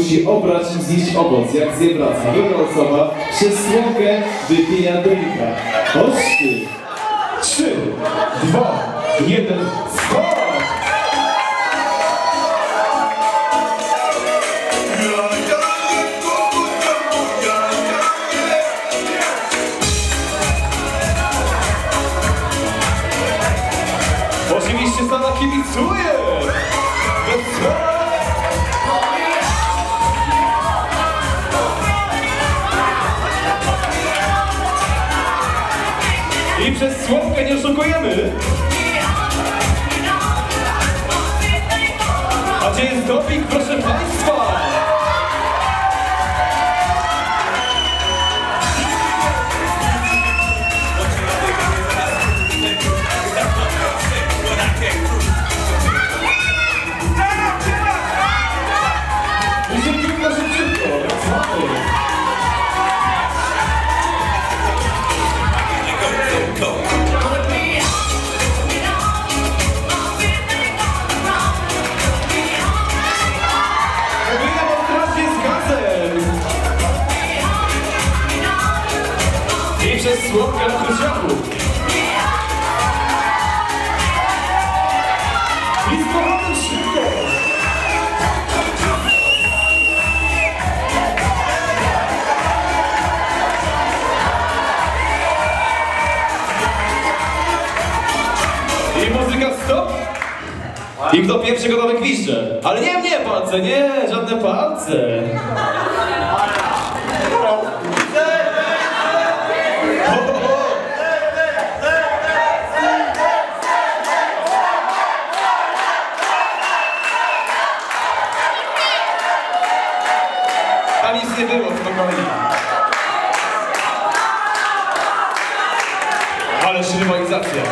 musi obrać i zjeść owoc, jak zje wraca. Druga osoba przez słomkę wypija drinka. Chodź ty. 3, 2, 1, start! Oczywiście sama kibicuje! I przez słomkę nie oszukujemy! A gdzie jest doping, proszę Państwa? Przez słomkę na kruciaku. I z powrotem szybko. I muzyka stop. I kto pierwszy gotowy gwizdże. Ale nie palce, nie, żadne palce. Tam nic nie było, spokojnie. Ależ rywalizacja.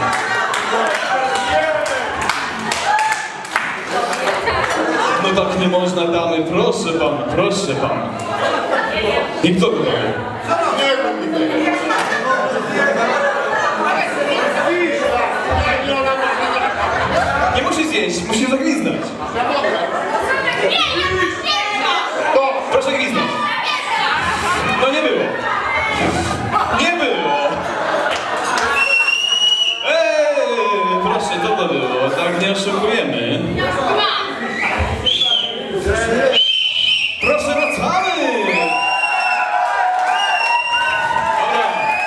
No tak nie można, damy, proszę pana, proszę pana. I kto go daje? Nie musi zjeść, musi zagwizdać. Proszę gwizdać. No nie było. Nie było. Proszę, to było. Tak nie oszukujemy. Proszę, wracamy. Dobra.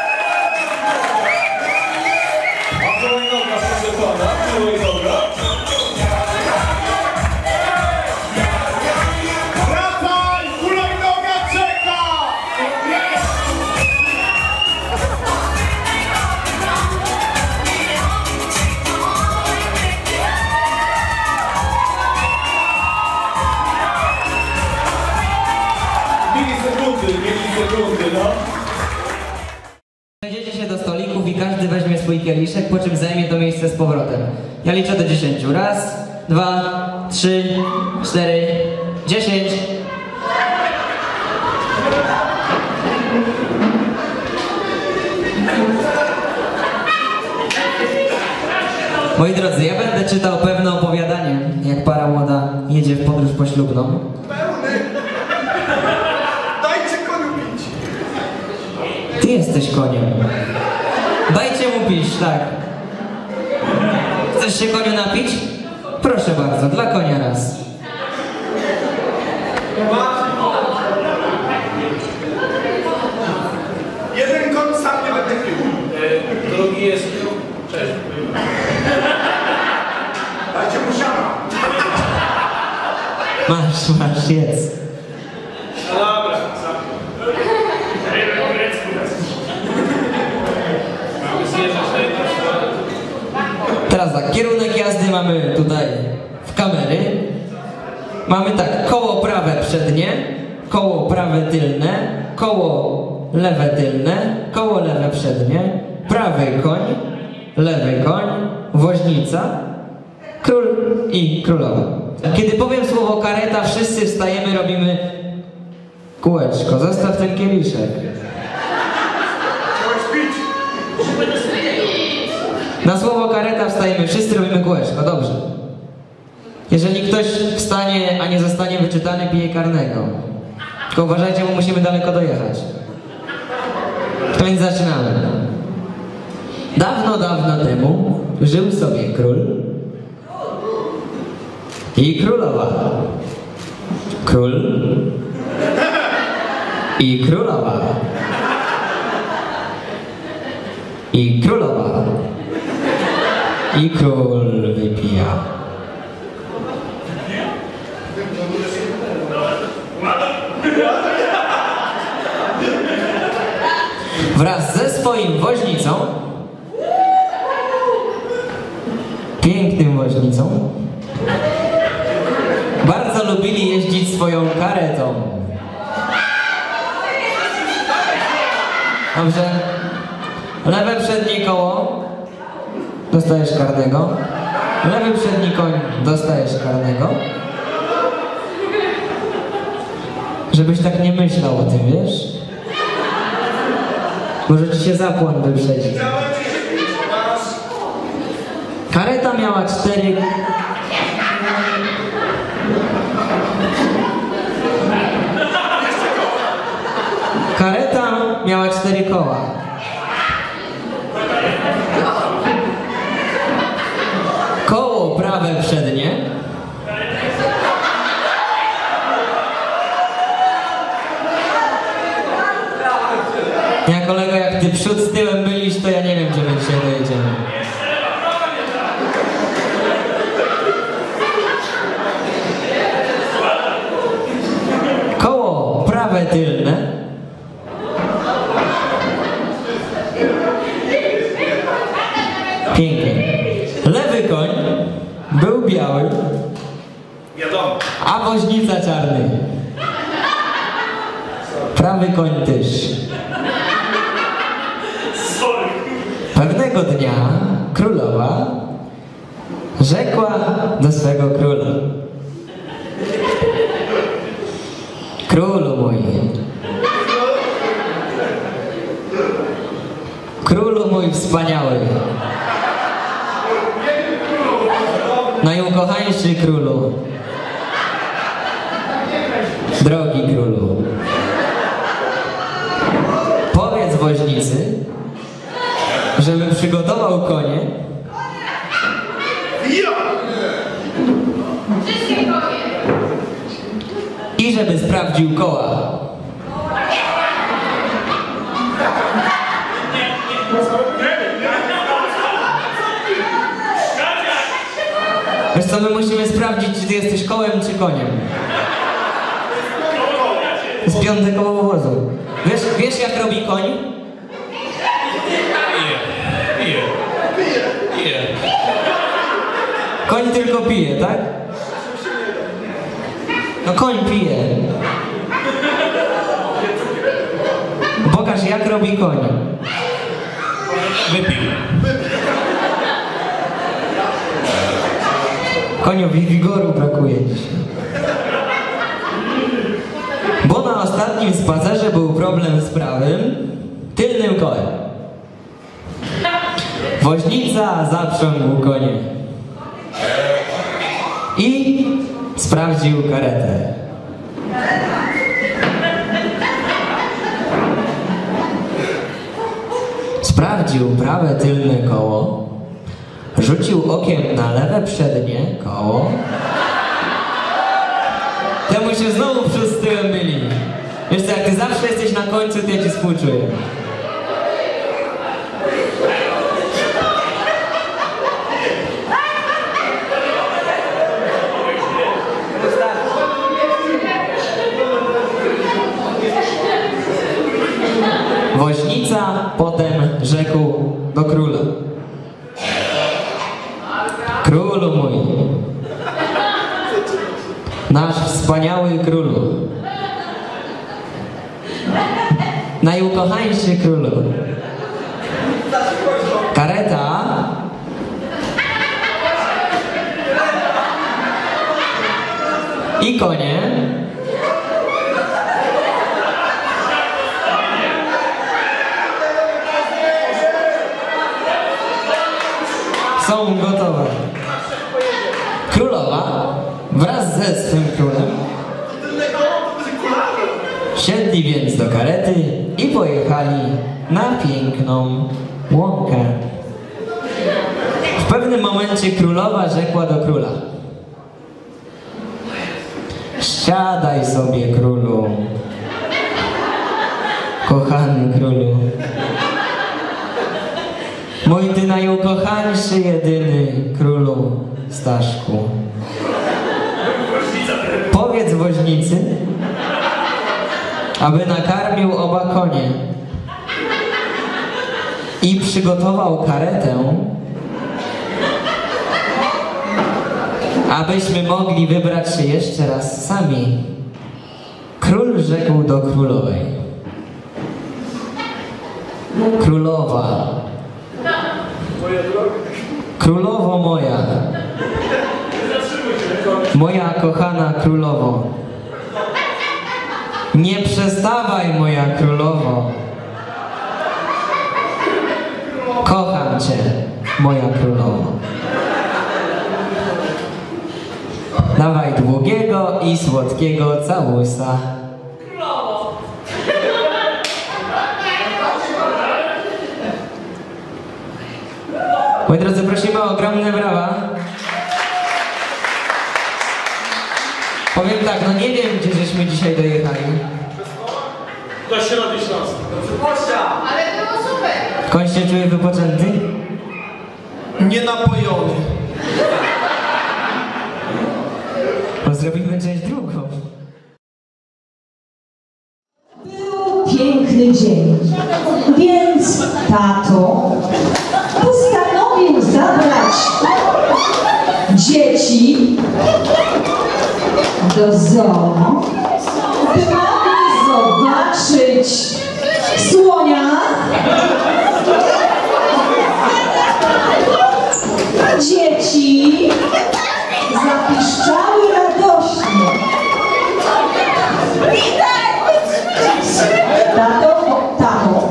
A hulajnoga, proszę pana. Hulajnoga. Milisekundy, no. Przejdziecie się do stolików i każdy weźmie swój kieliszek, po czym zajmie to miejsce z powrotem. Ja liczę do 10. Raz, 2, 3, 4, 10. Moi drodzy, ja będę czytał pewne opowiadanie, jak para młoda jedzie w podróż poślubną. Ty jesteś koniem. Dajcie mu pić, tak. Chcesz się koniu napić? Proszę bardzo, dla konia raz. Jeden koń sam nie będę pił. Drugi jest... Cześć. Dajcie mu siana. Masz, jedz. No dobra. Teraz tak, kierunek jazdy mamy tutaj w kamery. Mamy tak, koło prawe przednie, koło prawe tylne, koło lewe tylne, koło lewe przednie, prawy koń, lewy koń, woźnica, król i królowa. Kiedy powiem słowo kareta, wszyscy wstajemy, robimy kółeczko. Zostaw ten kieliszek. Na słowo kareta wstajemy, wszyscy robimy kółeczko, dobrze. Jeżeli ktoś wstanie, a nie zostanie wyczytany, pije karnego. Tylko uważajcie, bo musimy daleko dojechać. To więc zaczynamy. Dawno, dawno temu żył sobie król i królowa. Król i królowa. I królowa. I król wypija. Wraz ze swoim woźnicą, pięknym woźnicą, bardzo lubili jeździć swoją karetą. Dobrze. Lewe przednie koło, dostajesz karnego. Lewy przedni koń, dostajesz karnego. Żebyś tak nie myślał o tym, wiesz? Może ci się zapłon wyprzedzić. Kareta miała 4... Kareta miała 4 koła. Koło prawe przednie. Ja kolego, jak ty przód z tyłem byliś, to ja nie wiem, gdzie my dzisiaj dojedziemy. Koło prawe tylne. Pięknie. Lewy koń był biały, Wiadomo. a woźnica czarny. Prawy koń też. Pewnego dnia królowa rzekła do swego króla: królu mój, królu mój wspaniały, najukochańszy królu, drogi królu, powiedz woźnicy, żeby przygotował konie i żeby sprawdził koła. Wiesz co, my musimy sprawdzić, czy ty jesteś kołem, czy koniem. To jest 5. koło wozu. Wiesz jak robi koń? Pije. Koń tylko pije, tak? No koń pije. Pokaż, jak robi koń. Wypił. Koniowi wigoru brakuje dziś. Bo na ostatnim spacerze był problem z prawym, tylnym kołem. Woźnica zaprzągł konie i sprawdził karetę. Sprawdził prawe tylne koło, rzucił okiem na lewe przednie koło. Temu się znowu przód z tyłem myli. Wiesz co, jak ty zawsze jesteś na końcu, to ja ci współczuję. Woźnica potem rzekł do króla: królu mój, nasz wspaniały królu, najukochańszy królu, kareta i konie są gotowe. Królowa ze swym królem. Wsiedli więc do karety i pojechali na piękną łąkę. W pewnym momencie królowa rzekła do króla: siadaj sobie, królu, kochany królu, mój ty najukochańszy, jedyny królu Staszku. Powiedz woźnicy, aby nakarmił oba konie i przygotował karetę, abyśmy mogli wybrać się jeszcze raz sami. Król rzekł do królowej: królowa, królowo moja, moja kochana królowo, nie przestawaj, moja królowo. Kocham cię, moja królowo. Dawaj długiego i słodkiego całusa. Moi drodzy, prosimy o ogromne brawa. Powiem tak, no nie wiem, gdzie żeśmy dzisiaj dojechali. Do Środy Śląskiej. Ale było super! Koń się czuje wypoczęty? Nienapojony. Zrobimy część drugą. Był piękny dzień, więc tato postanowił zabrać dzieci do zoo, by mogli zobaczyć słonia, dzieci zapiszczały radośnie. Tato,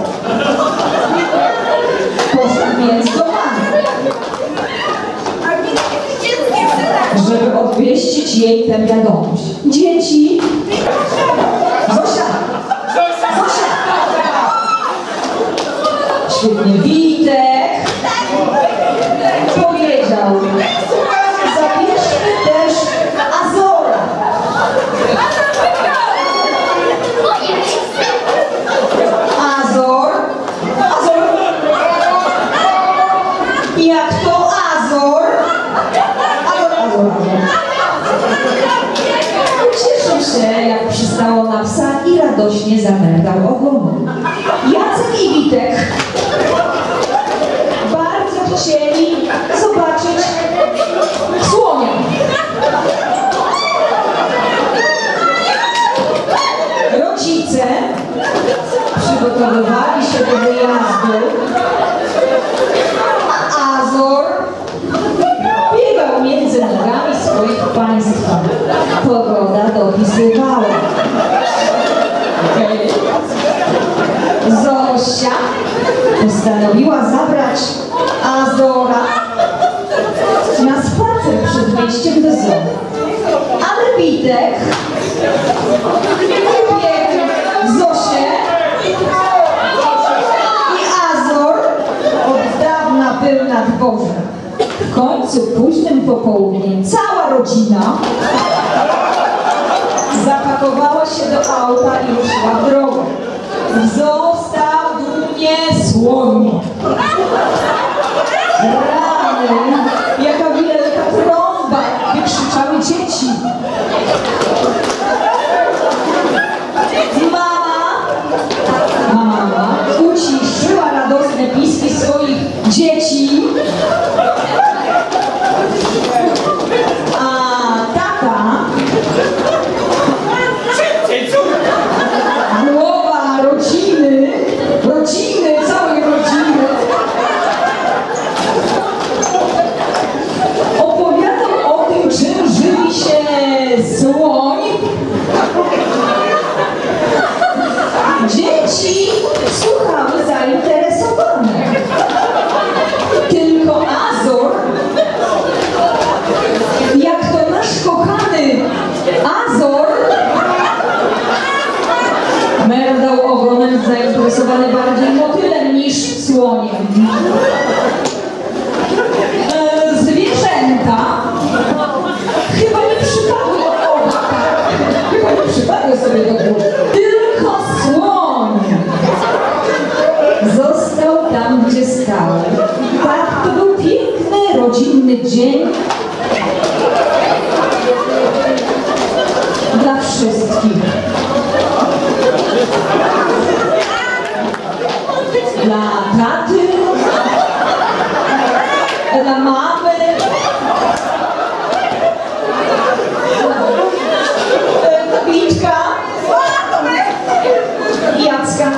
więc kochany, żeby obwieścić jej tę wiadomość. Dzieci, Zosia, świetnie, Witek powiedział: zabierzmy też Azora. Azor? Jak to Azor? Azor. Ucieszył się, jak przystało na psa i radośnie zamerdał ogonem. Jacek i Witek bardzo chcieli zobaczyć słonia. Rodzice przygotowywali się do wyjazdu, a Azor biegał między nogami swoich państwa. Pogoda dopisywała. Zosia postanowiła zabrać Azora na spacer przed wejściem do zoo. Ale Witek ubiegł Zosię i Azor od dawna był na dworze. W końcu późnym popołudniem cała rodzina zapakowała się do auta i ruszyła w drogę. W zoo stał dumnie słoń. Rany, jaka wielka trąba, wykrzyczały dzieci. Mama uciszyła radosne piski swoich dzieci, a tata, głowa rodziny, całej rodziny, opowiadał o tym, czym żywi się słoń. Dzieci słuchały zainteresowane. Tylko Azor ważny dzień dla wszystkich. Dla taty, dla mamy, dla Witka, Jacka,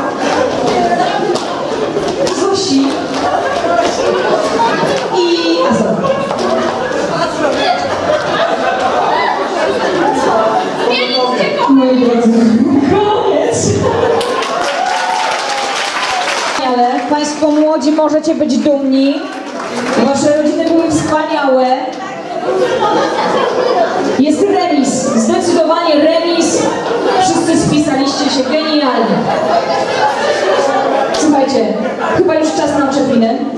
Zosi i Azora. Moi drodzy, koniec! Ale Państwo młodzi możecie być dumni. Wasze rodziny były wspaniałe. Jest remis, zdecydowanie remis. Wszyscy spisaliście się genialnie. Słuchajcie, chyba już czas na oczepinę.